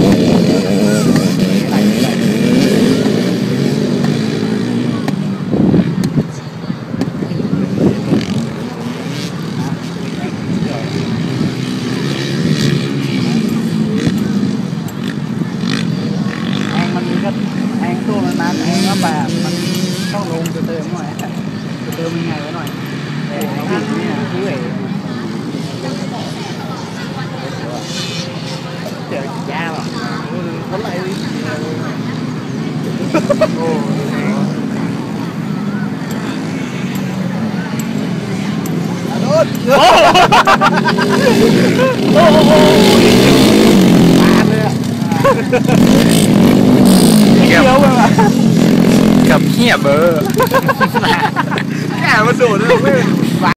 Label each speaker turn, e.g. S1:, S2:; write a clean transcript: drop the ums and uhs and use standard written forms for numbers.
S1: แองตู้มันนั้นแองก็แบบมันต้องลงจะเติมหน่อยจะเติมยังไงไว้หน่อยแต่วิ่งเนี่ยเรื่อยเจอยาหรอเท่าไหร่โอ้โดนโอ้โหปาเลยอ่ะเกี่ยวไปวะ
S2: กับเหี้ยเบอร์
S1: แหมมันโดดเลย